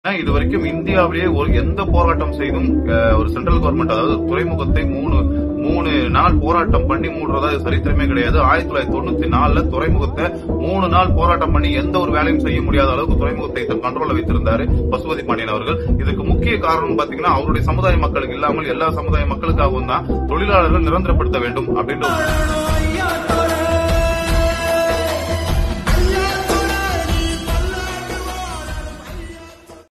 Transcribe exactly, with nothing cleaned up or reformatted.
இது வரைக்கும் இந்தியாவிலேயே ஒரு எந்த போராட்டம் செய்தும் ஒரு சென்ட்ரல் கவர்மெண்ட் அதாவது துறைமுகத்தை மூணு மூணு நாள் போராட்டம் பண்ணி மூடுறதா சரித்திரமே கிடையாது. ஆயிரத்தி தொள்ளாயிரத்தி தொண்ணூத்தி நாலுல துறைமுகத்தை மூணு நாள் போராட்டம் பண்ணி எந்த ஒரு வேலையும் செய்ய முடியாத அளவுக்கு துறைமுகத்தை கண்ட்ரோல்ல வைத்திருந்தாரு பசுபதி பாண்டியன் அவர்கள். இதுக்கு முக்கிய காரணம் பாத்தீங்கன்னா அவருடைய சமுதாய மக்களுக்கு இல்லாமல் எல்லா சமுதாய மக்களுக்காகவும் தான் தொழிலாளர்கள் நிரந்தரப்படுத்த வேண்டும் அப்படின்ற